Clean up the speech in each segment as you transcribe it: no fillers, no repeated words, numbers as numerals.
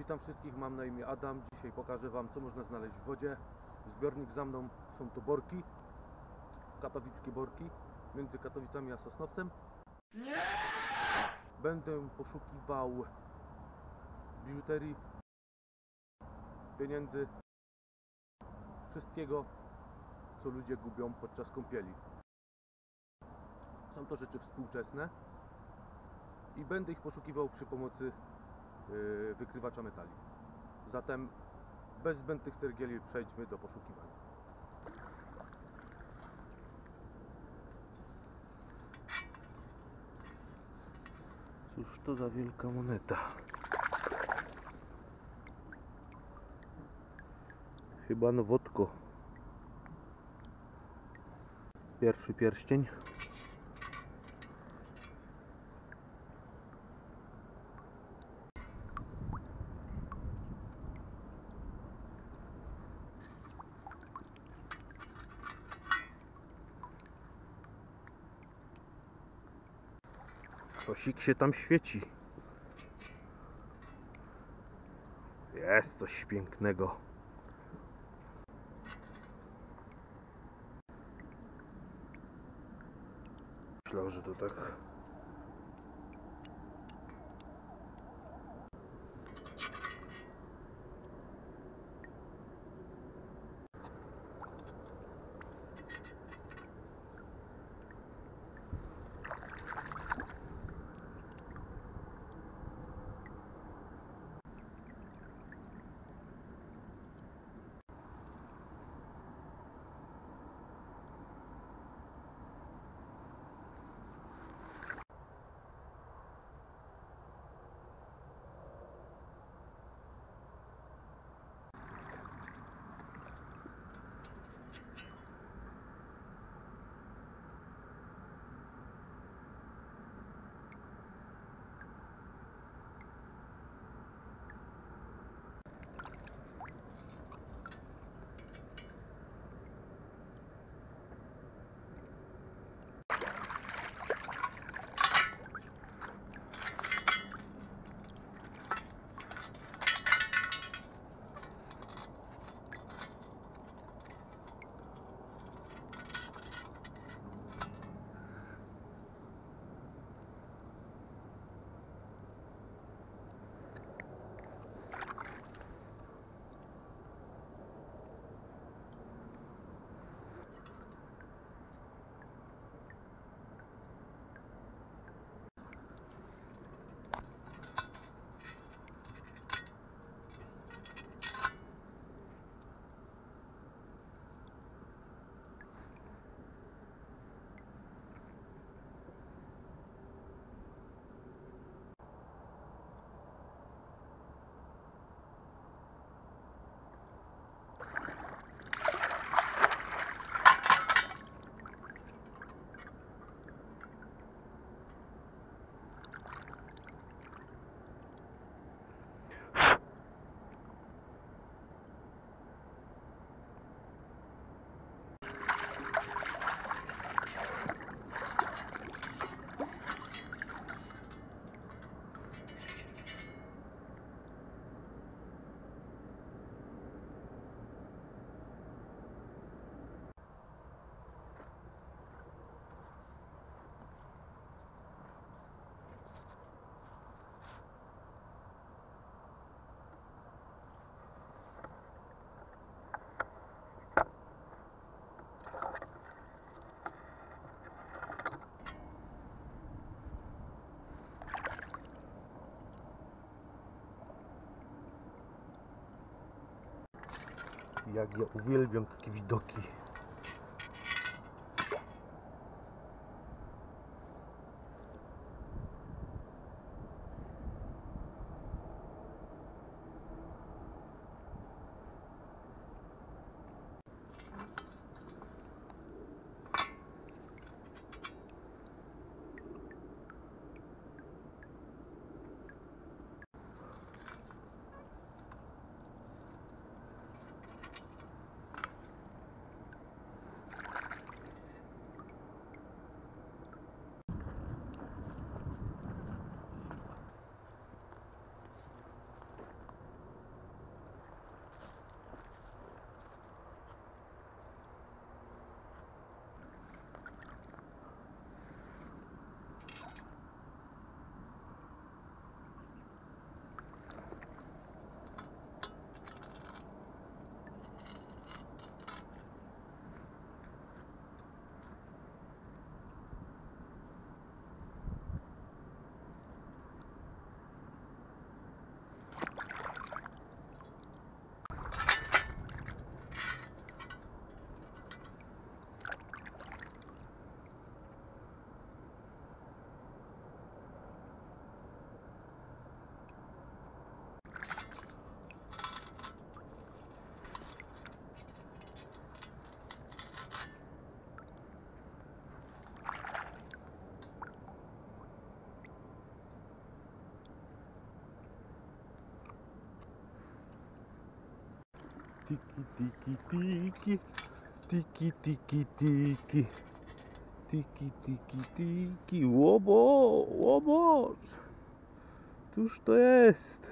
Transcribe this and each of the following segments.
Witam wszystkich, mam na imię Adam. Dzisiaj pokażę Wam, co można znaleźć w wodzie. Zbiornik za mną, są to borki, katowickie borki, między Katowicami a Sosnowcem. Będę poszukiwał biżuterii, pieniędzy, wszystkiego, co ludzie gubią podczas kąpieli. Są to rzeczy współczesne i będę ich poszukiwał przy pomocy wykrywacza metali. Zatem bez zbędnych cergieli przejdźmy do poszukiwań. Cóż to za wielka moneta? Chyba nowotko. Pierwszy pierścień. Kosik się tam świeci. Jest coś pięknego. Myślał, że to tak. Jak ja uwielbiam takie widoki. Tiki, tiki, tiki. Tiki, tiki, tiki. Tiki, tiki, tiki. Łoboż. Cóż to jest?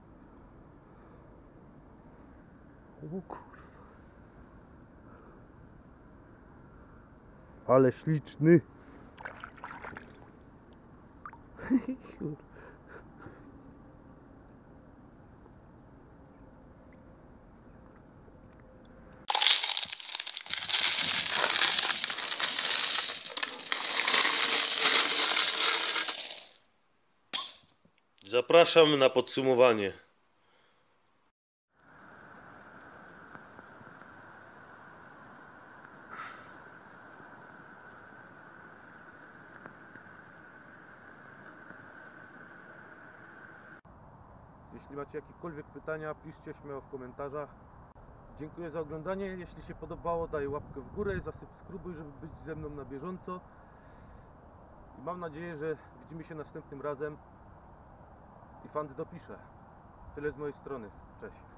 O kurwa. Ale śliczny. Zapraszam na podsumowanie. Jeśli macie jakiekolwiek pytania, piszcie śmiało w komentarzach. Dziękuję za oglądanie. Jeśli się podobało, daj łapkę w górę, zasubskrybuj, żeby być ze mną na bieżąco. I mam nadzieję, że widzimy się następnym razem i Fant dopisze. Tyle z mojej strony. Cześć.